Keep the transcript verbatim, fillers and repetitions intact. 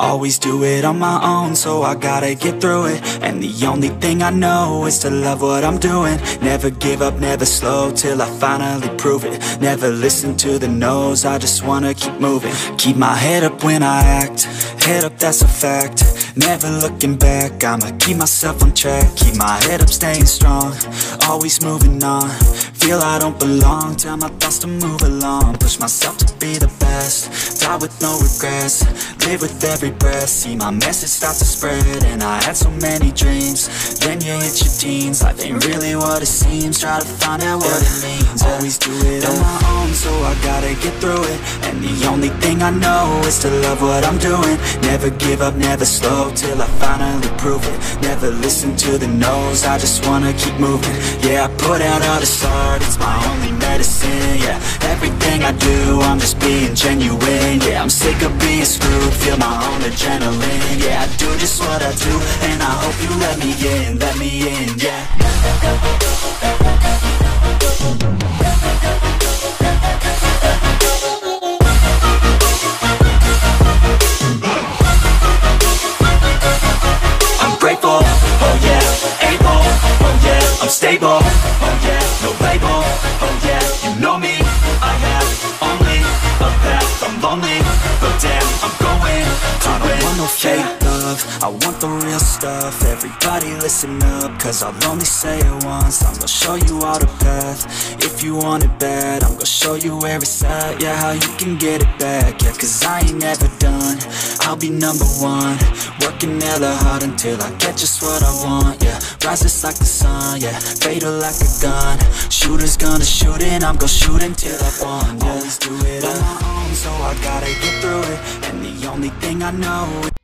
Always do it on my own, so I gotta get through it. And the only thing I know is to love what I'm doing. Never give up, never slow, till I finally prove it. Never listen to the no's, I just wanna keep moving. Keep my head up when I act, head up, that's a fact. Never looking back, I'ma keep myself on track. Keep my head up, staying strong, always moving on. Feel I don't belong, tell my thoughts to move along. Push myself to be the best, die with no regrets. Live with every breath, see my message start to spread. And I had so many dreams, then you hit your teens. Life ain't really what it seems, try to find out what it means. Always do it on my own, so I gotta get through it. And the only thing I know is to love what I'm doing. Never give up, never slow, till I finally prove it. Never listen to the no's, I just wanna keep moving. Yeah, I put out all the art, it's my only medicine. Yeah, everything I do, I'm just being genuine. Yeah, I'm sick of being screwed, feel my own adrenaline. Yeah, I do just what I do, and I hope you let me in, let me in, yeah. I'm grateful, oh yeah, able, oh yeah, I'm stable, oh yeah, no label, oh yeah, you know me, I have only a path, I'm lonely, but damn, I'm going to I don't win. Want no fake love, I want the real stuff. Everybody listen up, cause I'll only say it once. I'm gonna show you all the path, if you want it bad. I'm gonna show you where it's at, yeah, how you can get it back. Yeah, cause I ain't never done, I'll be number one. Working hella hard until I get just what I want, yeah. Rises like the sun, yeah, fatal like a gun. Shooters gonna shoot and I'm gonna shoot until I won, yeah. Always do it on my own, so I gotta get through it. And the only thing I know